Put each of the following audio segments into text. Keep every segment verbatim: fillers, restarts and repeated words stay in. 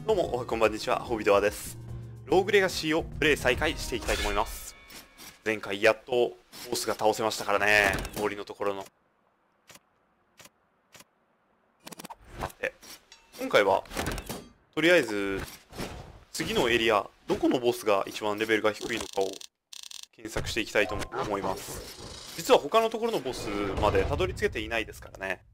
どうも、おはこんばんにちは、ホビドアです。ローグレガシーをプレイ再開していきたいと思います。前回やっとボスが倒せましたからね、森のところの。さて、今回は、とりあえず、次のエリア、どこのボスが一番レベルが低いのかを検索していきたいと思います。実は他のところのボスまでたどり着けていないですからね。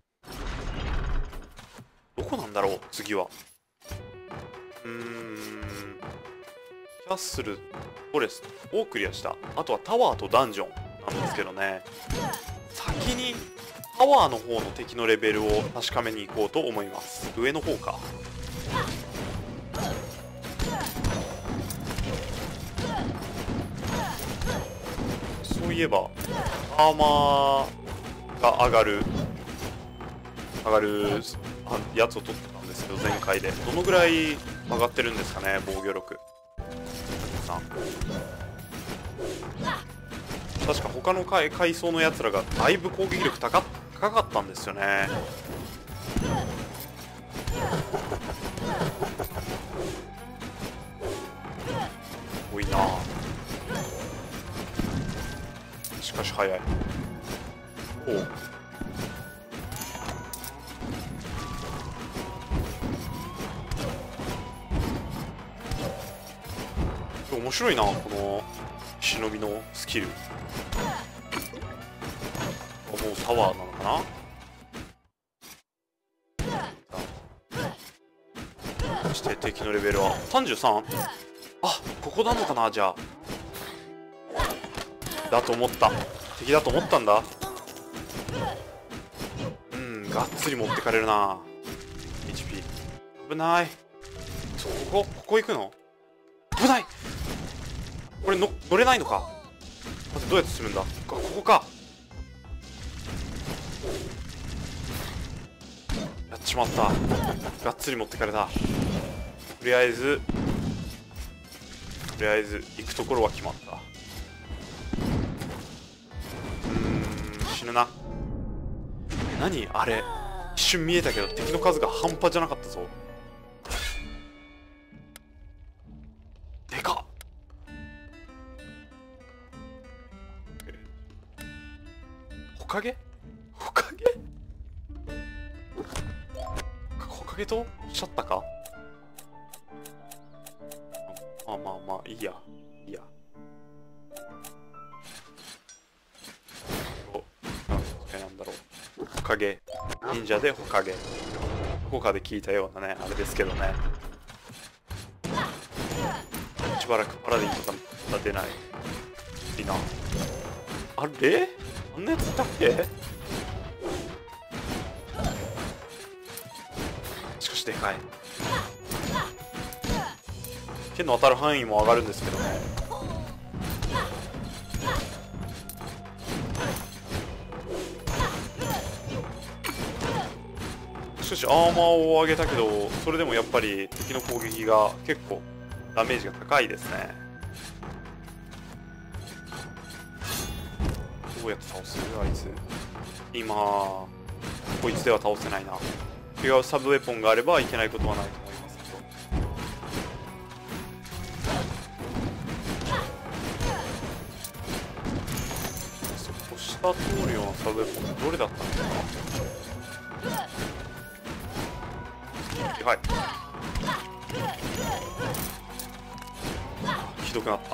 どこなんだろう、次は。うーん、キャッスル、フォレストをクリアした。あとはタワーとダンジョンなんですけどね、先にタワーの方の敵のレベルを確かめに行こうと思います。上の方か。そういえばアーマーが上がる上がるやつを取ってたんですけど、前回でどのぐらい上がってるんですかね、防御力さん。確か他の階階層のやつらがだいぶ攻撃力高高かったんですよね。多いな。しかし早い。おう、面白いな、この忍びのスキル。もうタワーなのかな。そして敵のレベルはさんじゅうさん。あ、ここなのかな。じゃあだと思った。敵だと思ったんだ。うん、がっつり持ってかれるな。 エイチピー 危ない。そう、ここここ行くの危ない。これの乗れないのか。まずどうやって進むんだ。ここか。やっちまった。がっつり持ってかれた。とりあえずとりあえず行くところは決まった。うーん、死ぬな。何あれ、一瞬見えたけど敵の数が半端じゃなかったぞ。でかっ。ほかげほかげほかげとおっしゃったか。まあまあまあいいやいいや。お、なんだろう、ほかげ忍者でほかげ、どこかで聞いたようなね、あれですけどね。しばらくパラディンとか出ない。いいな。あれ、あんなやついたっけ。しかしでかい。剣の当たる範囲も上がるんですけどね。しかしアーマーを上げたけど、それでもやっぱり敵の攻撃が結構ダメージが高いですね。どうやって倒すあいつ。今こいつでは倒せないな。違うサブウェポンがあればいけないことはないと思いますけど。そこ下通るようなサブウェポンどれだったのかな。はい、ひどくなった。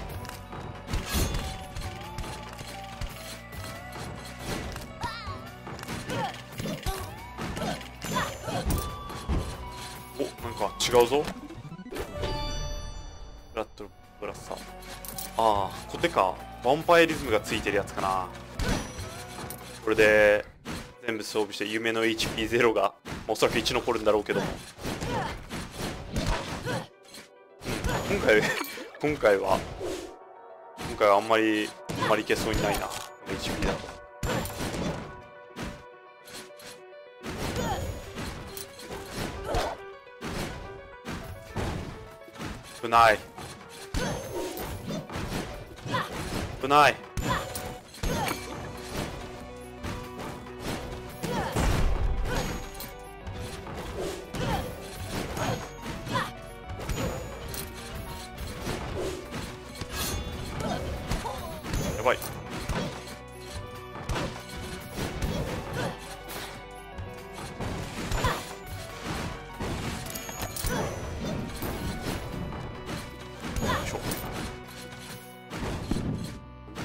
お、なんか違うぞ。ブラッドブラッサー。ああ、コテか。ヴァンパイリズムがついてるやつかな。これで全部装備して夢の エイチピーゼロ がおそらくいち残るんだろうけども、今回今回は今回はあんまりあんまりいけそうにないな、 エイチピー だと。危ない危ない。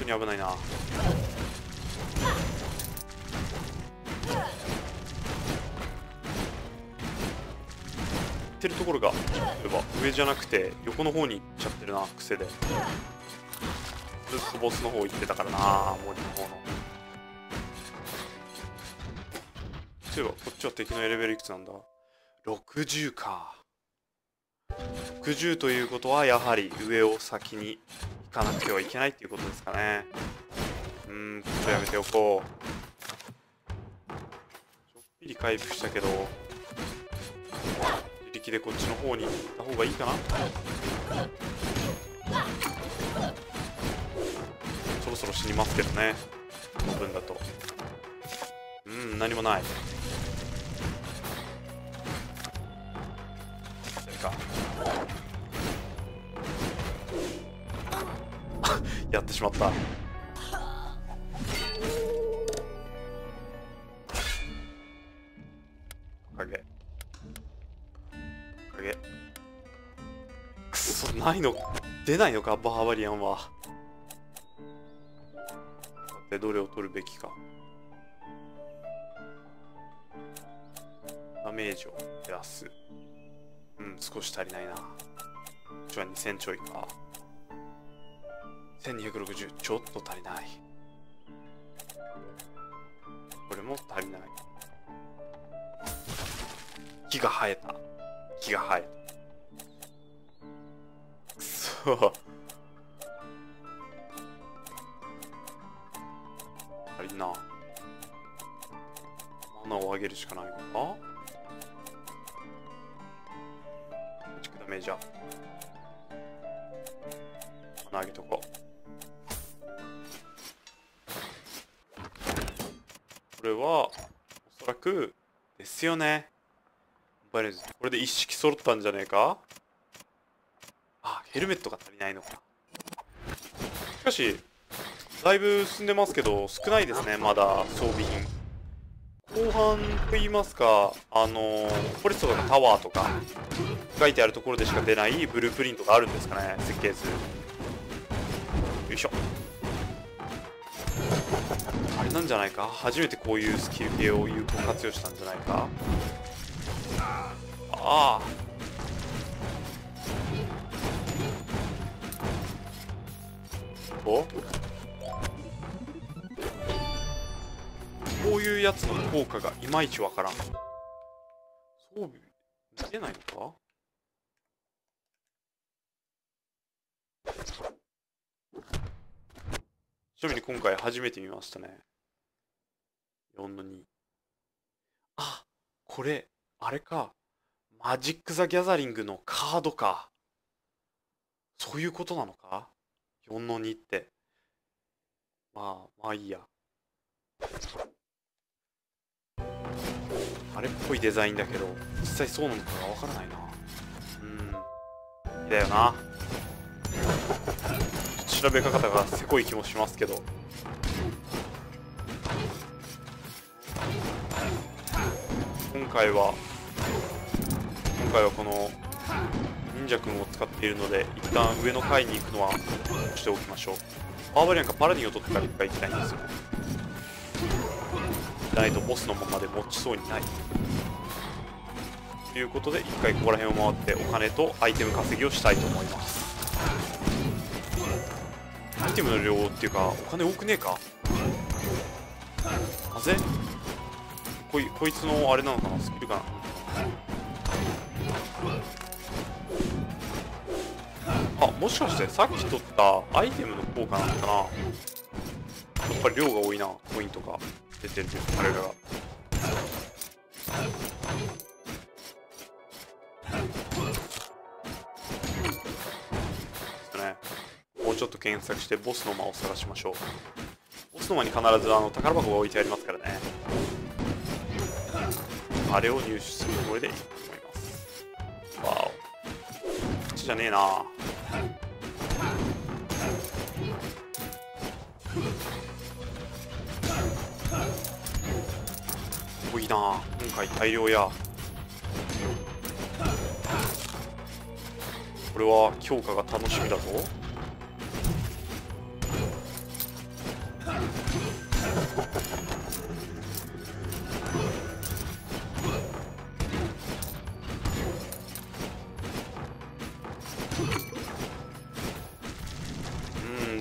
に危ないな。ってるところが例えば上じゃなくて横の方に行っちゃってるな、癖で。ずっとボスの方行ってたからな、森の方の。そういえばこっちは敵のエレベルいくつなんだ。ろくじゅうか。ろくじゅうということはやはり上を先に行かなくてはいけないっていうことですかね。うーん、これやめておこう。ちょっぴり回復したけど自力でこっちの方に行った方がいいかな。そろそろ死にますけどね、この分だと。うん、何もない。それかやってしまった。影影くそ、ないの、出ないのかバーバリアンは。でどれを取るべきか。ダメージを減らす。うん、少し足りないな。こっちはにせんちょいか。せんにひゃくろくじゅう、ちょっと足りない。これも足りない。木が生えた。木が生えた。くそ。足りんな。マナを上げるしかないのか。ダメージャー。マナ上げとこう。これはおそらくですよね。これで一式揃ったんじゃねえか。あ、ヘルメットが足りないのか。しかしだいぶ進んでますけど少ないですね、まだ装備品。後半と言いますか、あのー、フォレストとかタワーとか書いてあるところでしか出ないブループリントがあるんですかね、設計図。よいしょ。あれなんじゃないか、初めてこういうスキル系を有効活用したんじゃないか。ああ、お、こういうやつの効果がいまいちわからん。装備見れないのか。ちなみに今回初めて見ましたね。よんのに。あ、これあれか、マジック・ザ・ギャザリングのカードか。そういうことなのか、よんのにって。まあまあいいや。あれっぽいデザインだけど実際そうなのかがわからないな。うん、だよな。調べ方がせこい気もしますけど。今回は今回はこの忍者君を使っているので一旦上の階に行くのはしておきましょう。バーバリアンかパラディンを取ってから一回行きたいんですよ。ないとボスのままで持ちそうにない。ということで一回ここら辺を回ってお金とアイテム稼ぎをしたいと思います。アイテムの量っていうかお金多くねえか。なぜこいこいつのあれなのかな、スキルかな。あ、もしかしてさっき取ったアイテムの効果なのかな。やっぱり量が多いな、ポイントが出てるあれらが。ですね。もうちょっと検索してボスの間を探しましょう。ボスの間に必ずあの宝箱が置いてありますからね。あれを入手するつもりでいいと思います。わお、こっちじゃねえな。多いな今回大量や。これは強化が楽しみだぞ。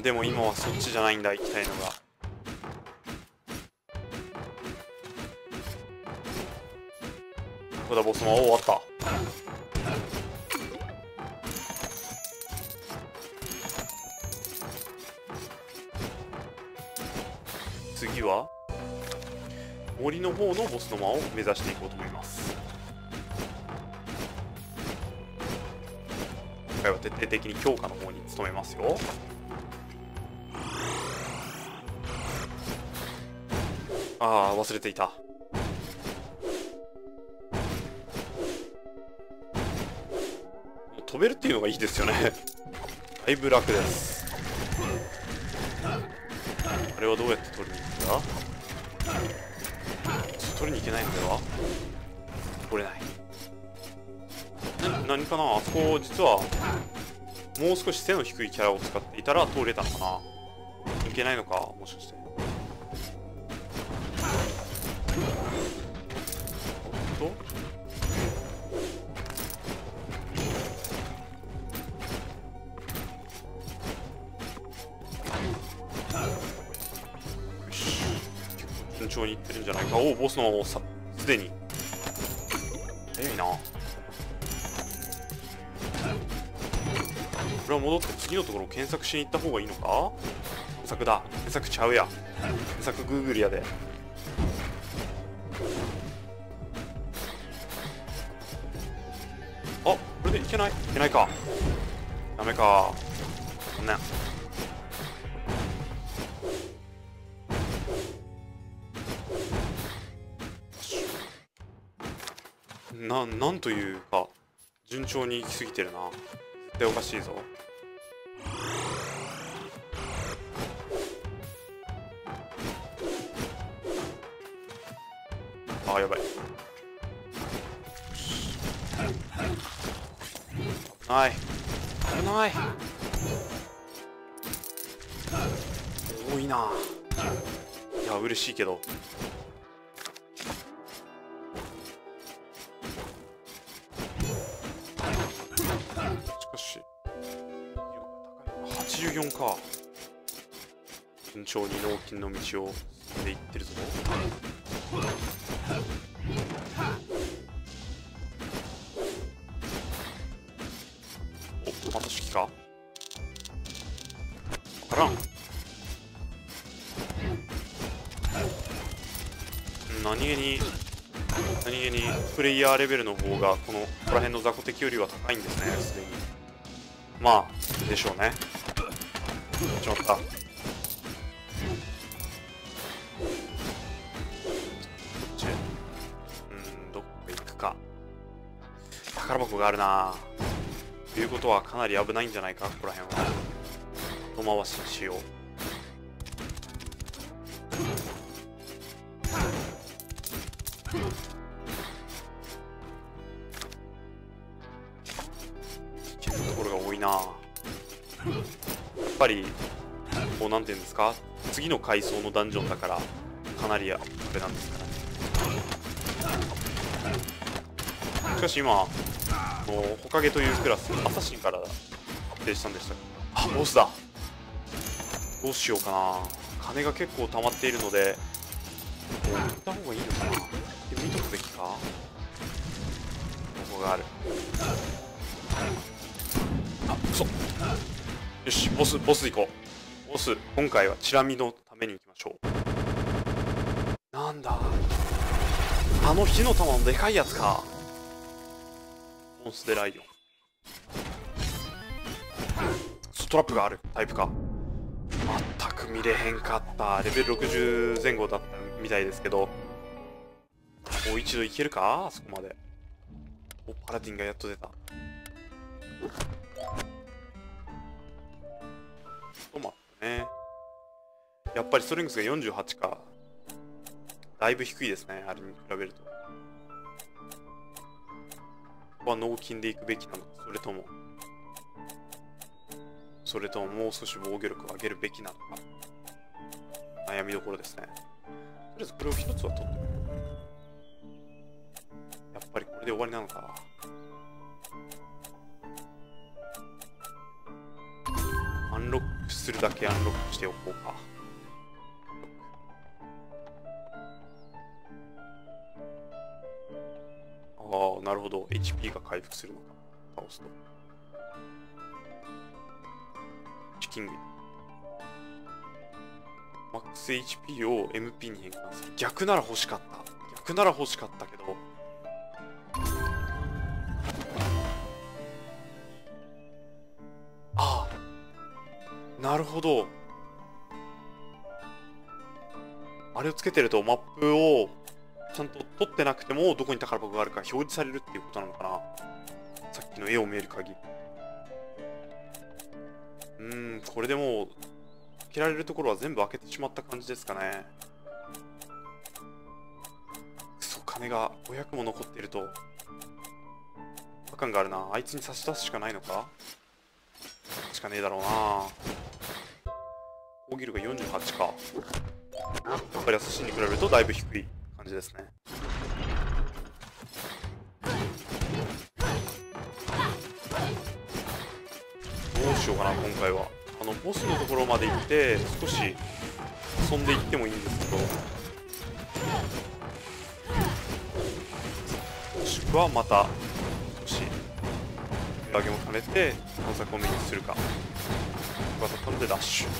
でも今はそっちじゃないんだ、行きたいのが。ここだボスも。おお、終わった。次は森の方のボスの間を目指していこうと思います。今回は徹底的に強化の方に努めますよ。ああ、忘れていた。飛べるっていうのがいいですよね。だいぶ楽です。あれはどうやって取りに行くんだ？取りに行けないのでは？取れない。な、何かな、あそこ実はもう少し背の低いキャラを使っていたら通れたのかな。いけないのか、もしかして。おっと、順調にいってるんじゃないか。おお、ボスのさ、すでに早いな。これは戻って次のところを検索しに行った方がいいのか。検索だ。検索ちゃうや。検索グーグルやで。あ、これでいけない。いけないか。ダメか。残念。な、なんというか順調に行き過ぎてるな。絶対おかしいぞ。あー、やばい。危ない危ない。多いな。いや、嬉しいけど。はちじゅうよんか。順調に脳筋の道を進んでいってるぞ。お、また手記か。わからん。何気に何気にプレイヤーレベルの方がこのここら辺の雑魚敵よりは高いんですね、すでに。まあでしょうね。ちょっと待った。うん、どっか行くか。宝箱があるな。ということはかなり危ないんじゃないか、ここら辺は。後回しにしよう。危険なところが多いな。やっぱりこう、なんていうんですか、次の階層のダンジョンだからかなりあれなんですからね。しかし今もうホカゲというクラスアサシンから指定したんでした。あ、ボスだ。どうしようかな。金が結構溜まっているのでもう行った方がいいのかな。見とくべきか。ここがある。あ、嘘。よし、ボスボス行こう。ボス、今回はチラ見のために行きましょう。なんだ、あの火の玉のでかいやつか。モンステライオン。ストラップがあるタイプか。全く見れへんかった。レベルろくじゅう前後だったみたいですけど、もう一度いけるか、あそこまで。お、パラディンがやっと出た。ちょっと待ってね。やっぱりストリングスがよんじゅうはちか。だいぶ低いですね、あれに比べると。ここは脳筋でいくべきなのか、それともそれとももう少し防御力を上げるべきなのか、悩みどころですね。とりあえずこれを一つは取ってみる。やっぱりこれで終わりなのか。アンロッククするだけアンロックしておこうか。ああ、なるほど。 エイチピー が回復するのか。倒すとチキングマックス エイチピー を エムピー に変換する。逆なら欲しかった。逆なら欲しかったけど、ああ、なるほど。あれをつけてるとマップをちゃんと撮ってなくてもどこに宝箱があるか表示されるっていうことなのかな。さっきの絵を見える限り。うーん、これでもう開けられるところは全部開けてしまった感じですかね。クソ、金がごひゃくも残っていると違和感があるな。あいつに差し出すしかないのか。しかねえだろうな。攻撃力がよんじゅうはちか。やっぱりアサシンに比べるとだいぶ低い感じですね。どうしようかな今回は。あのボスのところまで行って少し遊んでいってもいいんですけど、もしくはまた少し上げも兼ねて探索を目にするか。バタ飛んでダッシュ。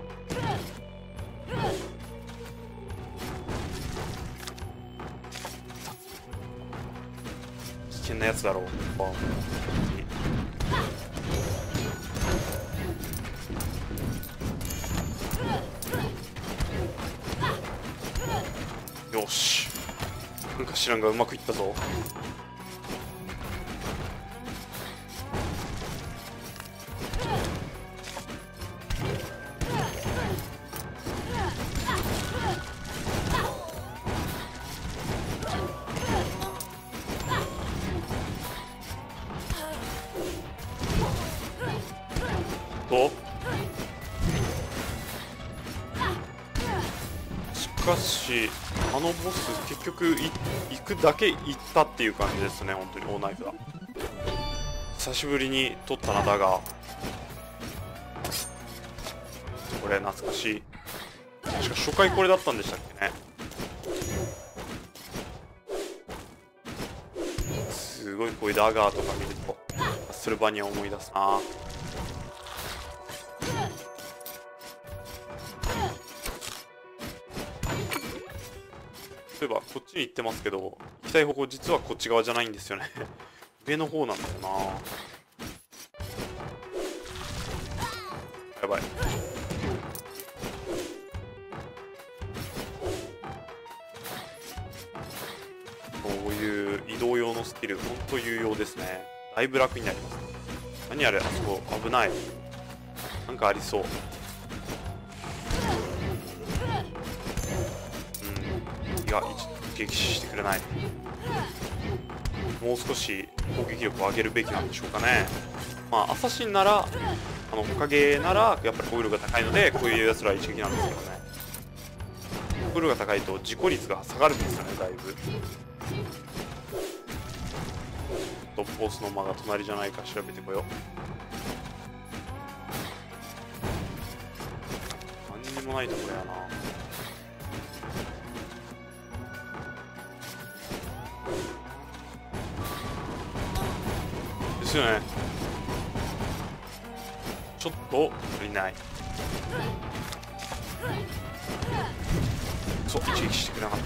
危険なやつだろう。よし、なんか知らんがうまくいったぞ。としかしあのボス結局い行くだけ行ったっていう感じですね。本当に大ナイフだ。久しぶりに取ったな。だがこれ懐かしい。確か初回これだったんでしたっけね。すごいこういうダガーとか見るとカストルバニアを思い出すな。例えばこっちに行ってますけど、行きたい方向実はこっち側じゃないんですよね。上の方なんだよな。やばい。こういう移動用のスキル、ほんと有用ですね。だいぶ楽になります。何あれ、あそこ危ない。なんかありそう。いや、一撃死してくれない。もう少し攻撃力を上げるべきなんでしょうかね。まあアサシンなら、あの木陰ならやっぱり攻撃力が高いのでこういうやつらは一撃なんですけどね。攻撃力が高いと事故率が下がるんですよね、だいぶ。トップボスの間が隣じゃないか調べてこよう。何にもないところやな。ですよね。ちょっと足りない。そう、一撃してくれなかった。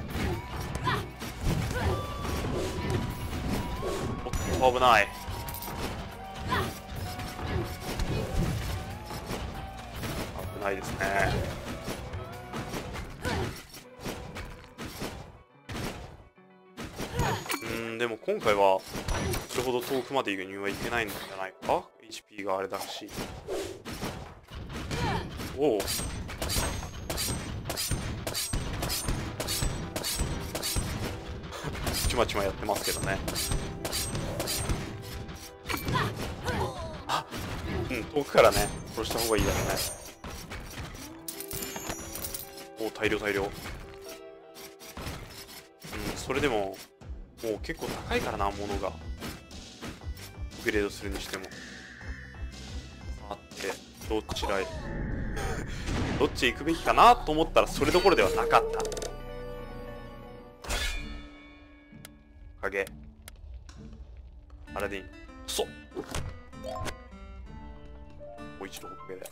おっと危ない。危ないですね。でも今回はそれほど遠くまで輸入はいけないんじゃないか。 エイチピー があれだし。おおちまちまやってますけどね。あ、うん、遠くからね殺した方がいいだろうね。おお大量大量。うん、それでももう結構高いからな、物がアップグレードするにしても。あってどちらへどっちへ行くべきかなと思ったらそれどころではなかった。影アラディンそっもう一度おかげで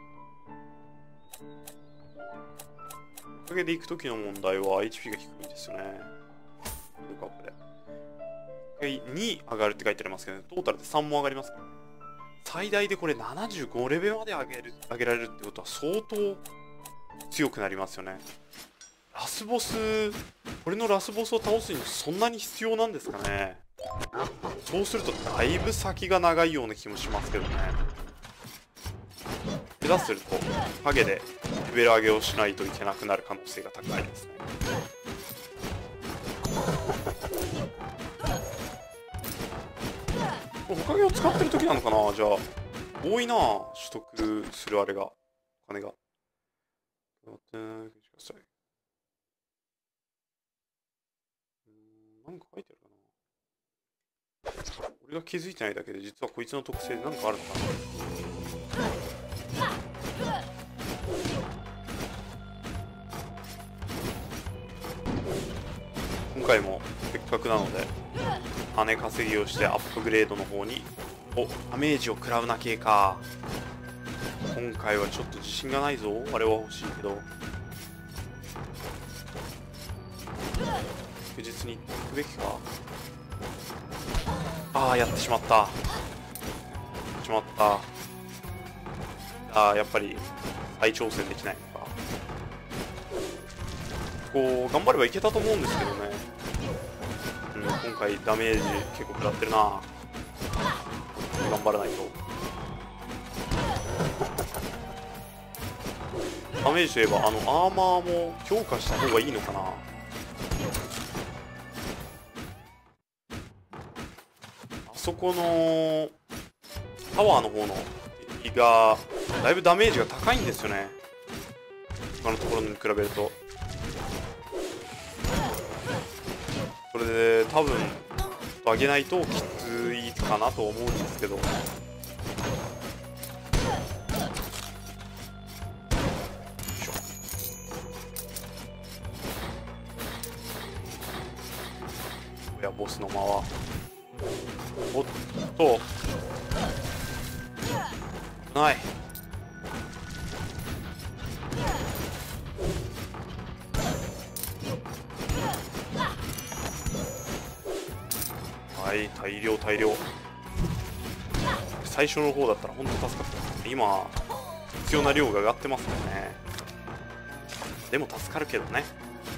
おかげで行く時の問題は エイチピー が低いんですよね。ルークアップでに上がるって書いてありますけど、ね、トータルでさんも上がりますからね。最大でこれななじゅうごレベルまで上げる上げられるってことは相当強くなりますよね。ラスボス、これのラスボスを倒すにはそんなに必要なんですかね。そうするとだいぶ先が長いような気もしますけどね。下手すると影でレベル上げをしないといけなくなる可能性が高いですね。おかげを使ってる時なのかな。じゃあ多いな取得するあれがお金が。待ってください。なんか書いてあるかな。俺が気づいてないだけで実はこいつの特性で何かあるのかな。今回もせっかくなので金稼ぎをしてアップグレードの方におダメージを食らうな系か。今回はちょっと自信がないぞ。あれは欲しいけど確実に行くべきか。ああやってしまったやってしまった。ああやっぱり再挑戦できないのか。こう頑張ればいけたと思うんですけどね。うん、今回ダメージ結構食らってるな。頑張らないと。ダメージといえばあのアーマーも強化した方がいいのかな。あそこのタワーの方の敵がだいぶダメージが高いんですよね、他のところに比べると。それで多分上げないときついかなと思うんですけど。いやボスの間はおっとない。はい大量大量。最初の方だったら本当助かった。今必要な量が上がってますもんね。でも助かるけどね。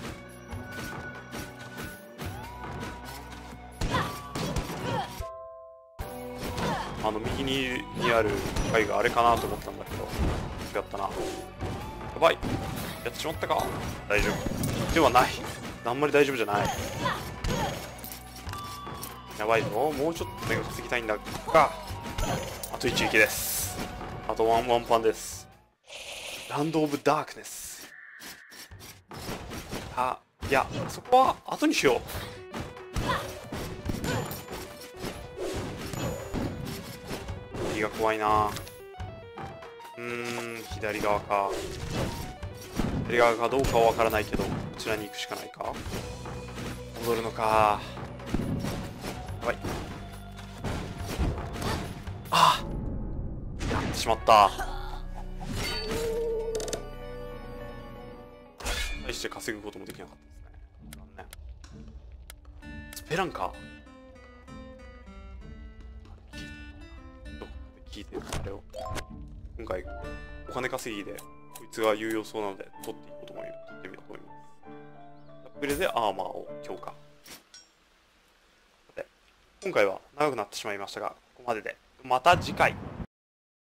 あの右ににある貝があれかなと思ったんだけど違ったな。やばいやってしまったか。大丈夫ではない。あんまり大丈夫じゃない。やばいぞ。もうちょっと目が稼ぎたいんだがあと一撃です。あとワンワンパンです。ランドオブダークネス。あいやそこは後にしよう。右が怖いな。うーん左側か。左側かどうかは分からないけどこちらに行くしかないか。戻るのか。やばい。ああやってしまった。大して稼ぐこともできなかったですね。スペランカどこで聞いてるあれを今回お金稼ぎでこいつが有用そうなので取っていこうと思い取ってみようと思います。アップグレードでアーマーを強化。で今回は長くなってしまいましたがここまででまた次回。